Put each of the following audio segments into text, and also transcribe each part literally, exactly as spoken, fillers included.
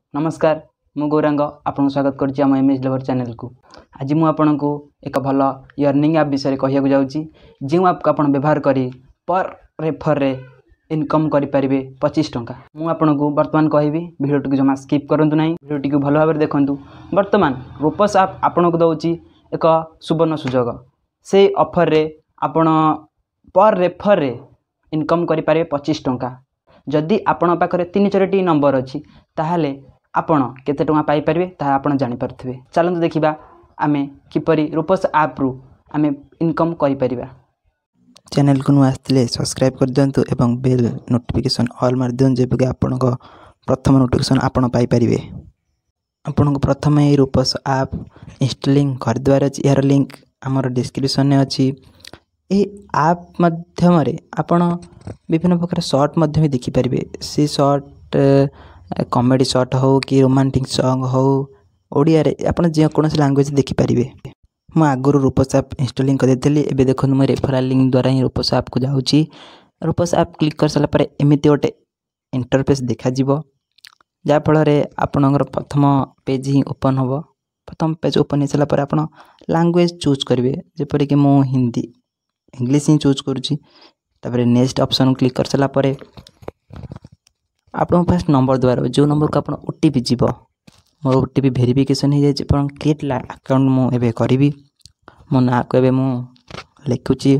नमस्कार मु गौरांग आपन स्वागत करछि हम एमएस लवर चैनल को। आज मु आपन को एक भल अर्निंग ऐप विषय कहिया को जाउछि जे ऐप को आपन व्यवहार करी पर रेफर रे इनकम करि परिबे पच्चीस टंका। मु आपन को वर्तमान कहिबी वीडियो टिक जमा स्किप करंतु नाही, वीडियो टिक भलो भाबरे देखंतु। वर्तमान रूपस ऐप आपन को दउछि एक सुवर्ण सुजोग। से ऑफर रे आपन पर रेफर रे इनकम करि परिबे पच्चीस टंका। जदि आपन पाखरे तीन चारटी नंबर अछि ताहाले आपण केते टंका पाई परिबे ता आपण जानि परथिबे। चलंतु देखिबा आमे किपरि रूपस ऐप रु आमे इनकम करि परिबा। चैनल को आसले सब्सक्राइब कर दियंतु एवं बेल नोटिफिकेशन ऑल मार दियन जेबे आपण को प्रथम नोटिफिकेशन आपण पाई परिबे। आपण को प्रथम ए रूपस ऐप इंस्टॉलिंग कर द्वारा यार लिंक हमर डिस्क्रिप्शन में अछि। ए ऐप माध्यम रे आपण विभिन्न प्रकार शॉर्ट माध्यम देखि परिबे। से शॉर्ट कॉमेडी शॉर्ट हो कि रोमांटिक सॉन्ग हो ओडिया रे आपण जे कोनोस लैंग्वेज देखि परिबे। मु आगुरु रूपस ऐप इंस्टॉलिंग कर देतली। एबे देखन मु रेफरल लिंक द्वारा ही रूपस ऐप को जाउची। रूपस ऐप क्लिक कर सला परे एमिति ओटे इंटरफेस देखा जिवो, जा फल रे आपनकर प्रथम पेज ही ओपन होबो। प्रथम पेज ओपन हिसला परे आपण लैंग्वेज चूज करिवे, जेपरि कि मु हिंदी इंग्लिश ही चूज करूची। तापर नेक्स्ट ऑप्शन क्लिक कर सला परे आपन फर्स्ट नंबर द्वारा जो नंबर को आपन ओटीपी जीवो। मोर ओटीपी वेरिफिकेशन हो जाय पण क्रिएट अकाउंट मु एबे करिवि। मो ना को एबे मु लिखुची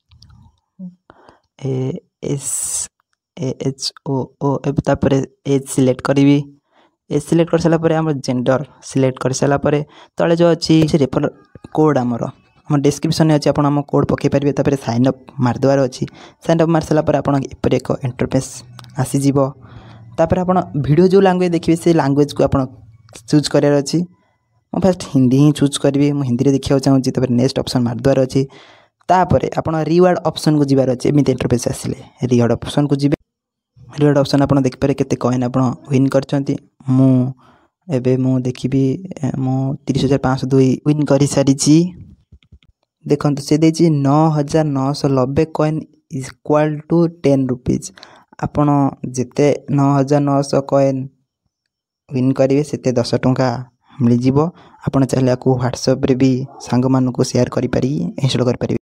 A S A H O ओ एबे तापर एज सिलेक्ट करिवि। एज सिलेक्ट कर सला परे हमर जेंडर सिलेक्ट कर सला परे तळे जो अछि से रेफर कोड हमर हम डिस्क्रिप्शन में अछि। आपण हम कोड पके परिबे। तापर साइन अप मार द्वार अछि। साइन अप मार सला परे आपण एपर एक इंटरफेस आसी जीवो। तापर आपण वीडियो जो लैंग्वेज देखिबे से लैंग्वेज को आपण चूज करियर अछि। म फर्स्ट हिंदी ही चूज करबी, म हिंदी रे देखियो चाहू छी। तापर नेक्स्ट ऑप्शन मार द्वार अछि। तापर आपण रिवार्ड ऑप्शन को जिबार अछि। एमिति इंटरफेस आसिले रिवार्ड ऑप्शन को जिबे। रिवार्ड ऑप्शन आपण देख पारे केते कॉइन आपण विन करछंती। मु एबे मु देखिबी मु तीस हज़ार पाँच सौ दो विन करि सारी छी। देखंतु से देछि नौ हज़ार नौ सौ नब्बे कॉइन इक्वल टू दस रुपीस। आपण जेते नौ हज़ार नौ सौ कॉइन विन करिवे सेते दस टंका मिल जिवो। आपण चाहले को व्हाट्सएप रे भी संग मान को शेयर करि पारि इंस्टॉल करि पारि।